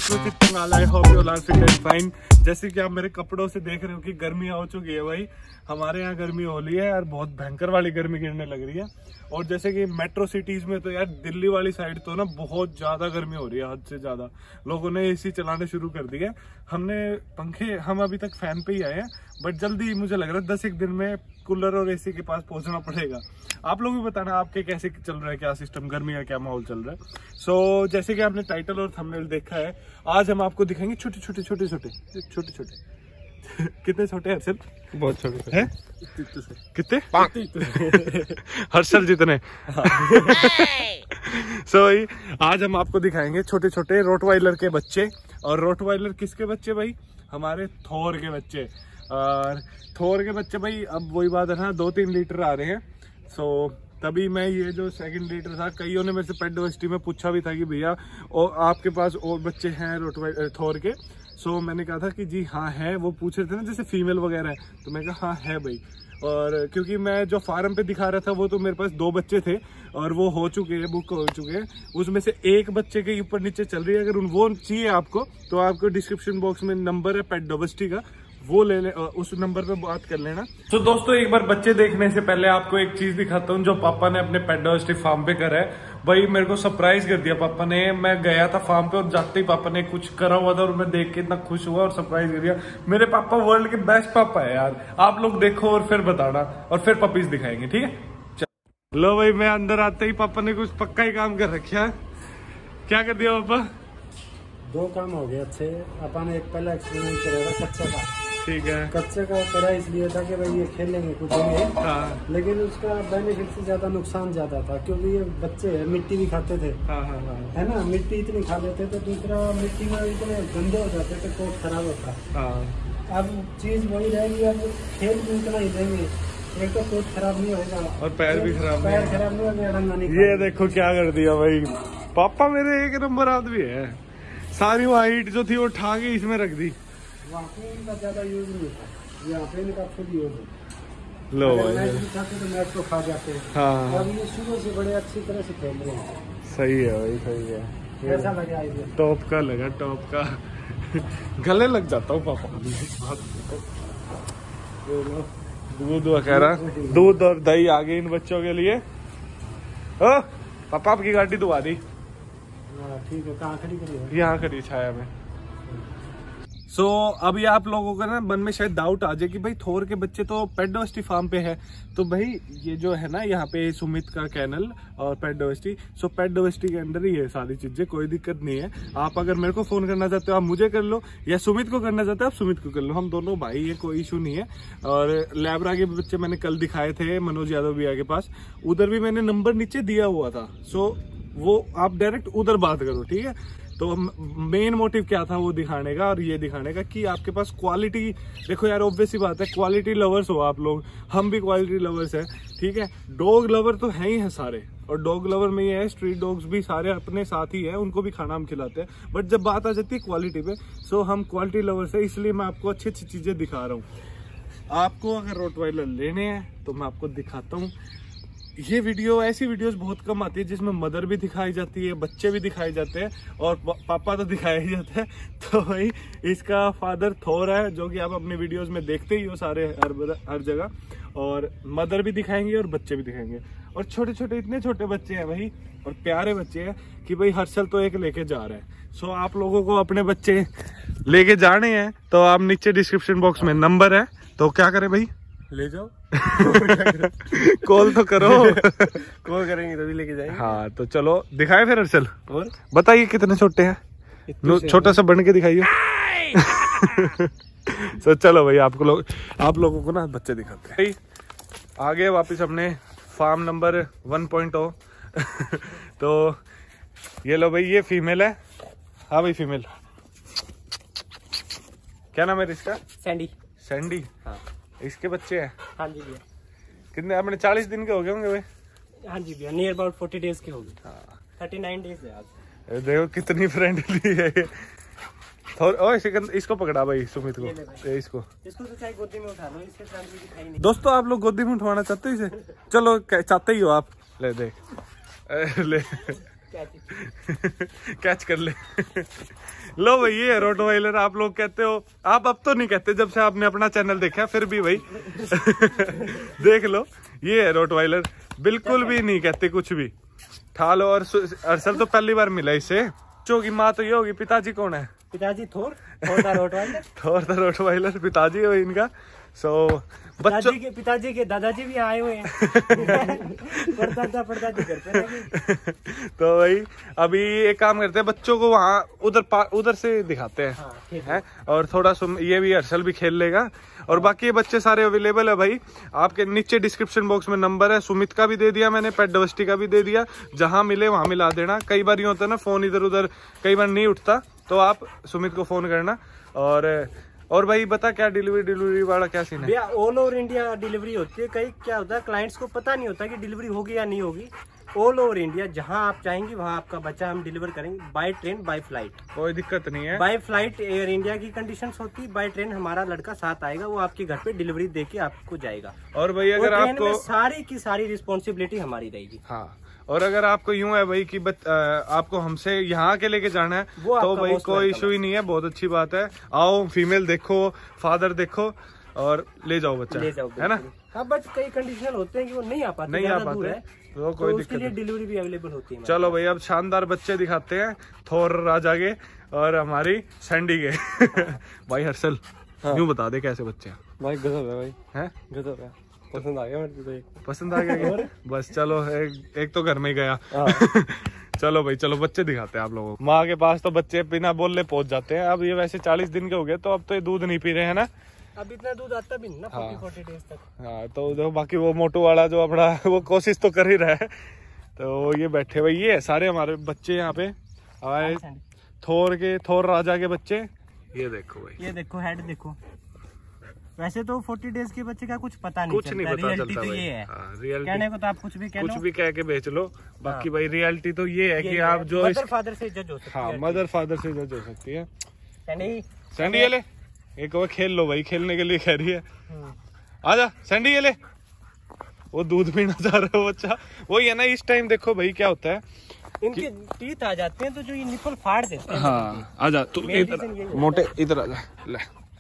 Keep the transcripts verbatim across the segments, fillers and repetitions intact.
I hope you are fit and fine. जैसे कि आप मेरे कपड़ों से देख रहे हो कि गर्मी हो चुकी है भाई, हमारे यहाँ गर्मी हो रही है यार, बहुत भयंकर वाली गर्मी गिरने लग रही है। और जैसे कि मेट्रो सिटीज में तो यार दिल्ली वाली साइड तो ना बहुत ज्यादा गर्मी हो रही है, हद से ज्यादा। लोगों ने एसी चलाने शुरू कर दिए, हमने पंखे, हम अभी तक फैन पे ही आए हैं, बट जल्दी मुझे लग रहा है दस एक दिन में कूलर और एसी के पास पहुंचना पड़ेगा। आप लोग भी बताना आपके कैसे चल रहा है, क्या सिस्टम, गर्मी का क्या माहौल चल रहा है। सो so, जैसे कि आपने टाइटल और थंबनेल देखा है, आज हम आपको दिखाएंगे छोटे छोटे छोटे छोटे छोटे छोटे कितने छोटे हर्षल? बहुत छोटे हैं। कितने? हर्षल जितने। सो so, आज हम आपको दिखाएंगे छोटे छोटे रोटवाइलर के बच्चे। और रोटवाइलर किसके बच्चे भाई? हमारे थोर के बच्चे। और थोर के बच्चे भाई, अब वही बात है ना, दो तीन लीटर आ रहे हैं। सो so, तभी मैं ये जो सेकंड लीटर था, कईयों ने मेरे से पेट यूनिवर्सिटी में पूछा भी था कि भैया और आपके पास और बच्चे हैं रोटवाइलर थोर के? सो so, मैंने कहा था कि जी हाँ है। वो पूछ रहे थे ना जैसे फीमेल वगैरह है, तो मैं कहा हाँ है भाई। और क्योंकि मैं जो फार्म पे दिखा रहा था वो तो मेरे पास दो बच्चे थे और वो हो चुके हैं, बुक हो चुके हैं। उसमें से एक बच्चे के ऊपर नीचे चल रही है। अगर उन वो चाहिए आपको तो आपको डिस्क्रिप्शन बॉक्स में नंबर है पेट यूनिवर्सिटी का, वो ले ले, उस नंबर पे बात कर लेना। तो दोस्तों एक बार बच्चे देखने से पहले आपको एक चीज दिखाता हूँ जो पापा ने अपने पेट यूनिवर्सिटी फार्म पे करा है। भाई मेरे को सरप्राइज कर दिया पापा ने। मैं गया था फार्म पे और जाते ही पापा ने कुछ करा हुआ था और मैं देख के इतना खुश हुआ और सरप्राइज कर दिया। मेरे पापा वर्ल्ड के बेस्ट पापा है यार। आप लोग देखो और फिर बताना और फिर पपीज दिखाएंगे, ठीक है? लो भाई, मैं अंदर आते ही पापा ने कुछ पक्का ही काम कर रखा है। क्या कर दिया पापा? दो काम हो गए अच्छे। अपन ने एक पहला एक्सपेरिमेंट करा था कच्चे का। ठीक है। कच्चे का करा इसलिए था कि भाई ये खेलेंगे कूदेंगे, हाँ। लेकिन उसका बेनिफिट से ज्यादा नुकसान ज्यादा था, क्योंकि ये बच्चे मिट्टी भी खाते थे, हाँ हाँ हाँ। है ना, मिट्टी इतनी खा लेते थे। दूसरा मिट्टी में इतने गंदे हो जाते थे, कोट खराब होता। हाँ। अब चीज वही रहेगी, अब खेल भी उतना ही देंगे, एक तो कोट खराब नहीं होगा और पैर भी खराब पैर खराब नहीं होगा, डंगा नहीं। ये देखो क्या कर दिया भाई, पापा मेरे एक नंबर आदमी है। सारी वो हाइट जो थी वो उठा के इसमें रख दी। वहाँ पे इनका ज्यादा यूज नहीं होता, यहाँ पे इनका फुल यूज है। लो भाई, मैच भी खाते तो मैच को खा जाते हैं। हाँ। अब ये शुरू से बड़े अच्छी तरह से खेल रहे हैं। सही है भाई, सही है। कैसा लगा आइडिया? टॉप का लगा, टॉप का। गले लग जाता हूँ पापा। दूध वगैरह, दूध और दही आ गई इन बच्चों के लिए। ओ पापा आपकी गाड़ी धुआ दी। ठीक है, कहाँ खड़ी करी? यहाँ खड़ी छाया में। सो so, अभी आप लोगों का ना मन में शायद डाउट आ जाए कि भाई थोर के बच्चे तो पेट यूनिवर्सिटी फार्म पे है, तो भाई ये जो है ना यहाँ पे सुमित का कैनल और पेट यूनिवर्सिटी, सो पेट यूनिवर्सिटी के अंदर ही है सारी चीजें, कोई दिक्कत नहीं है। आप अगर मेरे को फोन करना चाहते हो आप मुझे कर लो, या सुमित को करना चाहते हो आप सुमित को कर लो, हम दोनों भाई है, कोई इशू नहीं है। और लैब्रा के बच्चे मैंने कल दिखाए थे मनोज यादव भैया के पास, उधर भी मैंने नंबर नीचे दिया हुआ था। सो वो आप डायरेक्ट उधर बात करो, ठीक है? तो मेन मोटिव क्या था वो दिखाने का और ये दिखाने का कि आपके पास क्वालिटी, देखो यार ऑब्वियस ही बात है, क्वालिटी लवर्स हो आप लोग, हम भी क्वालिटी लवर्स है, ठीक है? डॉग लवर तो है ही है सारे, और डॉग लवर में ये है स्ट्रीट डॉग्स भी सारे अपने साथ ही है, उनको भी खाना हम खिलाते हैं। बट जब बात आ जाती है क्वालिटी पे, सो हम क्वालिटी लवर्स है, इसलिए मैं आपको अच्छी अच्छी चीजें दिखा रहा हूँ। आपको अगर रोटवाइलर लेने हैं तो मैं आपको दिखाता हूँ। ये वीडियो, ऐसी वीडियोस बहुत कम आती है जिसमें मदर भी दिखाई जाती है, बच्चे भी दिखाए जाते हैं और पापा तो दिखाया ही जाता है। तो भाई इसका फादर थोर है, जो कि आप अपने वीडियोस में देखते ही हो सारे हर हर जगह, और मदर भी दिखाएंगे और बच्चे भी दिखाएंगे। और छोटे छोटे, इतने छोटे बच्चे हैं भाई, और प्यारे बच्चे हैं कि भाई हर्षल तो एक लेके जा रहा है। सो आप लोगों को अपने बच्चे लेके जाने हैं तो आप नीचे डिस्क्रिप्शन बॉक्स में नंबर है, तो क्या करें भाई, ले जाओ। कॉल तो करो। कॉल करेंगे तभी लेके जाएंगे। हाँ तो चलो दिखाए फिर हर्षल, और बताइए कितने छोटे हैं, छोटा सा बन के दिखाइए। तो चलो भाई आपको लोग आप लोगों को ना बच्चे दिखाते हैं। आगे वापस अपने farm number one point O. तो ये लो भाई, ये फीमेल है। हाँ भाई फीमेल, क्या नाम है इसका? सैंडी। सैंडी, हाँ। इसके बच्चे हैं? हाँ जी भैया। कितने अपने चालीस दिन के हो गए होंगे भाई? हाँ जी भैया, नियर अबाउट फोर्टी डेज के हो गए। हाँ, थर्टी नाइन डेज है आज। देखो कितनी फ्रेंडली है ये। ओ, इसको पकड़ा भाई सुमित को, इसको इसको तो चाहे गोदी में उठा लो, इसके साथ भी दिखाई नहीं। दोस्तों आप लोग गोदी में उठवाना चाहते हो इसे? चलो चाहते ही हो आप, ले देख ले कैच कर ले। लो भाई ये रोटवाइलर, आप लोग कहते हो, आप अब तो नहीं कहते जब से आपने अपना चैनल देखा, फिर भी भाई देख लो, ये है रोटवाइलर, बिल्कुल भी नहीं कहते कुछ भी। ठालो। और अरसल तो पहली बार मिला इससे। बच्चों की माँ तो ये होगी, पिताजी कौन है? पिताजी थोर थोर दा रोटवाइलर। थोर दा रोटवाइलर पिताजी है इनका। सो बच्चों के पिताजी के दादाजी भी आए हुए हैं। परदादा परदादी करते हैं। तो भाई अभी एक काम करते हैं, बच्चों को वहाँ उधर उधर से दिखाते हैं। हाँ, है? और थोड़ा ये भी हर्षल भी खेल लेगा। और बाकी ये बच्चे सारे अवेलेबल है भाई, आपके नीचे डिस्क्रिप्शन बॉक्स में नंबर है। सुमित का भी दे दिया मैंने, पेट डाइवर्सिटी का भी दे दिया, जहां मिले वहां मिला देना। कई बार ये होता है ना, फोन इधर उधर कई बार नहीं उठता, तो आप सुमित को फोन करना। और और भाई बता क्या डिलीवरी डिलीवरी वाला क्या सीन है? ऑल ओवर इंडिया डिलीवरी होती है। कई क्या होता है, क्लाइंट्स को पता नहीं होता कि डिलीवरी होगी या नहीं होगी। ऑल ओवर इंडिया जहां आप चाहेंगे वहां आपका बच्चा हम डिलीवर करेंगे, बाय ट्रेन बाय फ्लाइट, कोई दिक्कत नहीं है। बाय फ्लाइट एयर इंडिया की कंडीशंस होती है, बाय ट्रेन हमारा लड़का साथ आएगा, वो आपके घर पे डिलीवरी देके आपको जाएगा। और भाई अगर आपको सारी की सारी रिस्पॉन्सिबिलिटी हमारी रहेगी। हाँ, और अगर आपको यूं है भाई कि बत, आ, आपको हमसे यहाँ के लेके जाना है तो भाई कोई इशू ही नहीं है, बहुत अच्छी बात है। आओ, फीमेल देखो, फादर देखो और ले जाओ बच्चा, ले जाओ, है ना? हाँ, बट कई कंडीशनल होते हैं कि वो नहीं आ पाते, नहीं आ पाते, तो कोई दिक्कत नहीं, डिलीवरी भी अवेलेबल होती है। चलो भाई अब शानदार बच्चे दिखाते हैं, थोर राजा के और हमारी सैंडी के। भाई हर्षल, यूं बता दे कैसे बच्चे हैं? भाई गजब है भाई, हैं गजब है, पसंद आ गया मेरे को। पसंद आ गया? बस चलो, एक, एक तो घर में ही गया। चलो भाई, चलो बच्चे दिखाते हैं आप लोगों को। माँ के पास तो बच्चे बिना बोलने पहुंच जाते हैं। अब ये वैसे चालीस दिन के हो गए, तो अब तो ये दूध नहीं पी रहे हैं ना। अब इतना दूध आता भी नहीं ना, हाँ। चालीस डेज तक। हाँ, तो जो बाकी वो मोटू वाला जो अपना वो कोशिश तो कर ही रहा है। तो ये बैठे भाई, ये सारे हमारे बच्चे यहाँ पे आए, थोर के, थोर राजा के बच्चे। ये देखो भाई, ये देखो हेड देखो। वैसे तो चालीस डेज के बच्चे का कुछ पता नहीं कुछ चलता, नहीं पता रियलिटी चलता तो भाई। ये है। हाँ, रियलिटी कहने को तो आप कुछ भी कह कुछ लो, भी कह के बेच लो, बाकी हाँ। भाई रियलिटी तो ये है ये कि है। आप जो मदर फादर से जज हो सकती है। हाँ, मदर फादर से जज हो सकती है। सैंडी, सैंडी ये ले, एक और खेल लो भाई, खेलने के लिए कह रही है। आजा सैंडी ये ले। वो दूध पीना चाह रहा है बच्चा। वही है ना, इस टाइम देखो भाई क्या होता है, इनके टीथ आ जाते हैं तो जो ये निपल फाड़ देते हैं। हाँ, आजा तू इधर, मोटे इधर आजा ले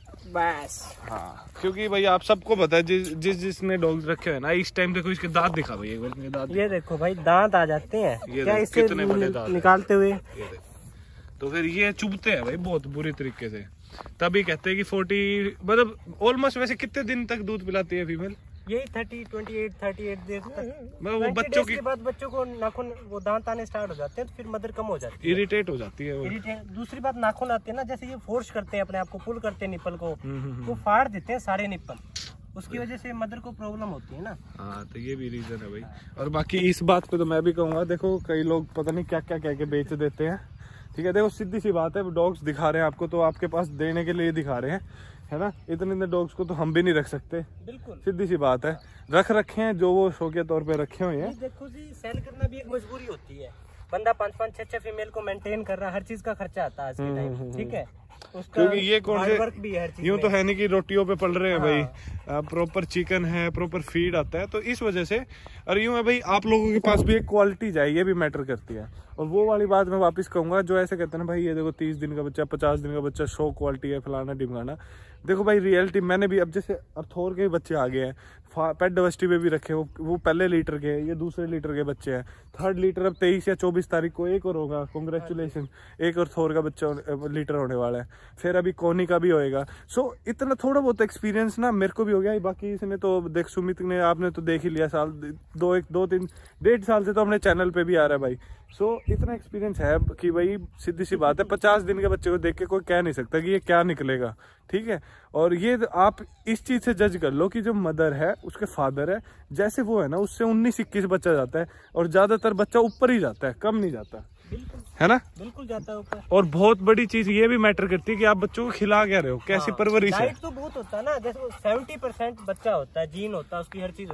बस। हाँ, क्योंकि भाई आप सबको पता है, जिस जिस जिसने डॉग रखे हैं ना, इस टाइम देखो इसके दांत दिखा भाई, एक बार इसके दांत। ये देखो भाई दांत आ जाते हैं, क्या इससे कितने बड़े दांत निकालते हुए। ये देखो, तो फिर ये चुभते हैं भाई बहुत बुरी तरीके से। तभी कहते हैं कि फोर्टी मतलब ऑलमोस्ट। वैसे कितने दिन तक दूध पिलाती है फीमेल? यही thirty twenty eight thirty eight days तक। मतलब वो बच्चों की के बाद बच्चों को नाखून वो दांत आने स्टार्ट हो जाते हैं, तो फिर मदर कम हो जाती है, इरिटेट हो जाती है वो। इरिटेट। दूसरी बात, नाखून आते हैं ना, जैसे ये फोर्स करते हैं अपने आप को, पुल करते हैं निप्पल को, वो फाड़ देते हैं सारे निप्पल, उसकी वजह से मदर को प्रॉब्लम होती है ना। हाँ, तो ये भी रीजन है भाई। और बाकी इस बात पे तो मैं भी कहूँगा, देखो कई लोग पता नहीं क्या क्या कह के बेच देते हैं, ठीक है। देखो सीधी सी बात है, डॉग्स दिखा रहे हैं आपको तो आपके पास देने के लिए दिखा रहे हैं, है ना। इतने इतने डॉग्स को तो हम भी नहीं रख सकते, बिल्कुल सीधी सी बात है। रख रखे हैं जो वो शो के तौर पे रखे हुए हैं। देखो जी, सेल करना भी एक मजबूरी होती है। बंदा पांच पांच छह छह फीमेल को मेंटेन कर रहा है, हर चीज का खर्चा आता है आज के टाइम, ठीक है। उसका क्योंकि ये कौन से वर्क भी है हर चीज यूं तो है नहीं कि रोटियों पे पल रहे हैं भाई, हाँ। प्रॉपर चिकन है, प्रॉपर फीड आता है, तो इस वजह से। और यूं है भाई, आप लोगों के पास भी एक क्वालिटी जाए, ये भी मैटर करती है। और वो वाली बात मैं वापस कहूंगा, जो ऐसे कहते हैं ना भाई, ये देखो तीस दिन का बच्चा, पचास दिन का बच्चा, शो क्वालिटी है, फलाना ढिमकाना। देखो भाई रियलिटी, मैंने भी अब जैसे अब थोर के बच्चे आ गए हैं, पेट डाइवर्सिटी पे भी रखे, वो वो पहले लीटर के, ये दूसरे लीटर के बच्चे हैं। थर्ड लीटर अब तेईस या चौबीस तारीख को एक और होगा, कॉन्ग्रेचुलेशन, एक और थोर का बच्चा लीटर होने वाला है। फिर अभी कोनी का भी होएगा। सो इतना थोड़ा बहुत एक्सपीरियंस ना मेरे को भी हो गया। बाकी इसने तो देख, सुमित ने आपने तो देख ही लिया, साल दो एक दो तीन डेढ़ साल से तो अपने चैनल पे भी आ रहा है भाई। सो इतना एक्सपीरियंस है कि भाई सीधी सी बात है, पचास दिन के बच्चे को देख के कोई कह नहीं सकता कि ये क्या निकलेगा, ठीक है। और ये आप इस चीज से जज कर लो कि जो मदर है उसके फादर है, जैसे वो है ना, उससे उन्नीस इक्कीस बच्चा जाता है, और ज्यादातर बच्चा ऊपर ही जाता है, कम नहीं जाता, है ना। बिल्कुल जाता है ऊपर। और बहुत बड़ी चीज ये भी मैटर करती है कि आप बच्चों को खिला क्या रहे हो, कैसी हाँ, परवरिश है। डाइट तो बहुत होता है ना, जैसे सेवेंटी परसेंट बच्चा होता है, जीन होता है, उसकी हर चीज होती है।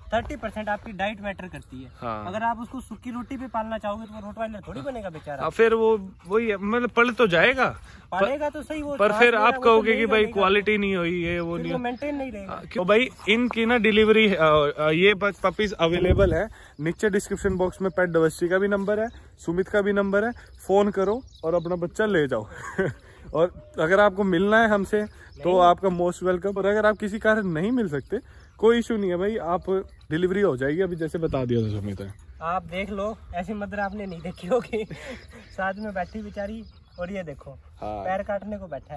थर्टी परसेंट आपकी डाइट मैटर करती है। हाँ। अगर आप उसको सूखी रोटी पे पालना चाहोगे तो रोटवाइलर थोड़ी बनेगा बेचारा। हाँ, फिर वो वही मतलब पल तो जाएगा, पालेगा तो सही वो, पर फिर आप कहोगे कि भाई क्वालिटी नहीं हुई है, वो नहीं मेंटेन नहीं रहेगा। तो भाई इनकी ना डिलीवरी, ये पपीज अवेलेबल है। नीचे डिस्क्रिप्शन बॉक्स में पेट डाइवर्सिटी का भी नंबर है, सुमित का भी नंबर है, फोन करो और अपना बच्चा ले जाओ। और अगर आपको मिलना है हमसे तो आपका मोस्ट वेलकम। और अगर आप किसी कारण नहीं मिल सकते कोई इशू नहीं है भाई, आप डिलीवरी हो जाएगी, अभी जैसे बता दिया था सुमित है। आप देख लो, ऐसी मदर आपने नहीं देखी होगी। साथ में बैठी बेचारी, और ये देखो हाँ। पैर काटने को बैठा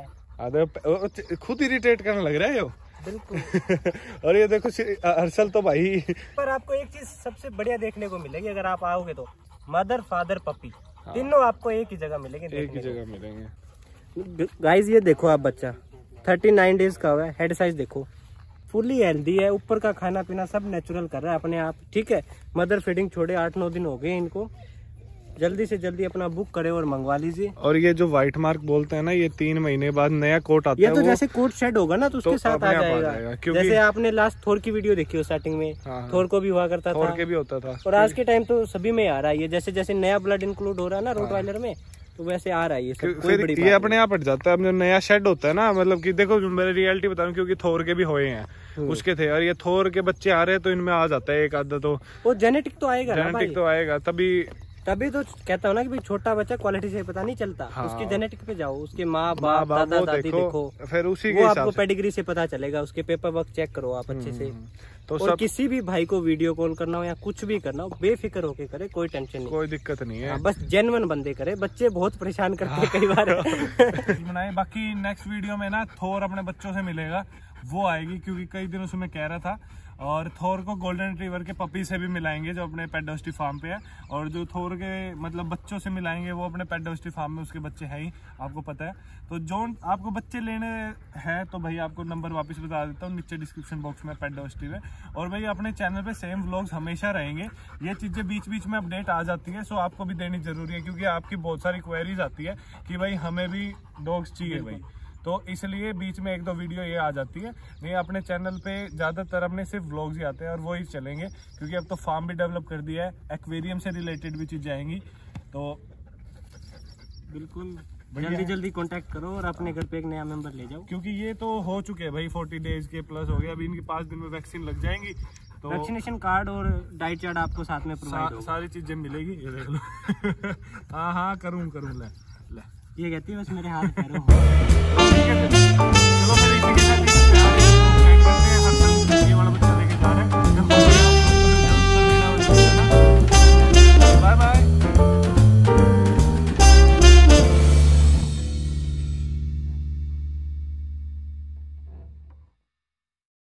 है, खुद इरिटेट करने लग रहा है यो। बिल्कुल। और ये देखो हर्षल तो भाई, पर आपको एक चीज सबसे बढ़िया देखने को मिलेगी अगर आप आओगे तो, मदर फादर पपी हाँ। तीनों आपको एक ही जगह मिलेंगे, एक ही जगह मिलेंगे। गाइस ये देखो आप, बच्चा थर्टी नाइन डेज का हुआ है, हेड साइज देखो फुली हेल्दी है, ऊपर का खाना पीना सब नेचुरल कर रहा है अपने आप, ठीक है। मदर फीडिंग छोड़े आठ नौ दिन हो गए इनको, जल्दी से जल्दी अपना बुक करें और मंगवा लीजिए। और ये जो व्हाइट मार्क बोलते हैं ना, ये तीन महीने बाद नया कोट आता है। ये तो जैसे कोट शेड होगा ना तो उसके तो साथ आ जाएगा, आ जाएगा। जैसे आपने लास्ट थोर की वीडियो देखी हो स्टार्टिंग में, हाँ, थोर को भी हुआ करता थोर था, के भी होता था, और आज के टाइम तो सभी में आ रहा है। जैसे जैसे नया ब्लड इंक्लूड हो रहा है ना रोटवाइलर में, तो वैसे आ रहा है ये सब। फिर ये अपने आप हट जाता है। अब जो नया शेड होता है ना, मतलब कि देखो मेरी रियलिटी बता रहा हूँ, क्योंकि थोर के भी हुए हैं, उसके थे, और ये थोर के बच्चे आ रहे हैं तो इनमें आ जाता है एक आधा, तो वो जेनेटिक तो आएगा, जेनेटिक तो आएगा तभी तभी तो कहता हूँ ना कि भाई छोटा बच्चा क्वालिटी से पता नहीं चलता। हाँ। उसके जेनेटिक पे जाओ, उसके माँ बाप दादा दादी देखो, देखो फिर उसी वो आपको पेडिग्री से पता चलेगा, उसके पेपर वर्क चेक करो आप अच्छे से। तो और सब... किसी भी भाई को वीडियो कॉल करना हो या कुछ भी करना हो, बेफिक्र होके करे, कोई टेंशन नहीं, कोई दिक्कत नहीं है। बस जेन्युइन बंदे करे, बच्चे बहुत परेशान करते हैं कई बार। बनाए बाकी नेक्स्ट वीडियो में ना थोर अपने बच्चों से मिलेगा, वो आएगी, क्योंकि कई दिनों से मैं कह रहा था। और थोर को गोल्डन रिट्रीवर के पपी से भी मिलाएंगे जो अपने पेट डाइवर्सिटी फार्म पे है, और जो थोर के मतलब बच्चों से मिलाएंगे वो अपने पेट डाइवर्सिटी फार्म में उसके बच्चे हैं ही, आपको पता है। तो जो आपको बच्चे लेने हैं तो भाई आपको नंबर वापस बता देता हूँ नीचे डिस्क्रिप्शन बॉक्स में पेट डाइवर्सिटी में। और भाई अपने चैनल पे सेम व्लॉग्स हमेशा रहेंगे, ये चीज़ें बीच बीच में अपडेट आ जाती है, सो आपको भी देनी जरूरी है, क्योंकि आपकी बहुत सारी क्वेरीज आती है कि भाई हमें भी डॉग्स चाहिए भाई, तो इसलिए बीच में एक दो वीडियो ये आ जाती है। नहीं अपने चैनल पे ज़्यादातर अपने सिर्फ व्लॉग्स ही आते हैं और वो ही चलेंगे, क्योंकि अब तो फार्म भी डेवलप कर दिया है, एक्वेरियम से रिलेटेड भी चीज़ें आएंगी। तो बिल्कुल जल्दी जल्दी कांटेक्ट करो और अपने घर पे एक नया मेंबर ले जाओ, क्योंकि ये तो हो चुके हैं भाई, फोर्टी डेज के प्लस हो गया, अभी इनकी पाँच दिन में वैक्सीन लग जाएंगी, तो वैक्सीनेशन कार्ड और डाइट चार्ट आपको साथ में प्रोवाइड होगा, सारी चीज़ें मिलेगी। ये देख लो। हाँ हाँ करूँ करूँ ले ले ये कहती है बस मेरे हाथ पैरों। चलो फिर इसी के साथ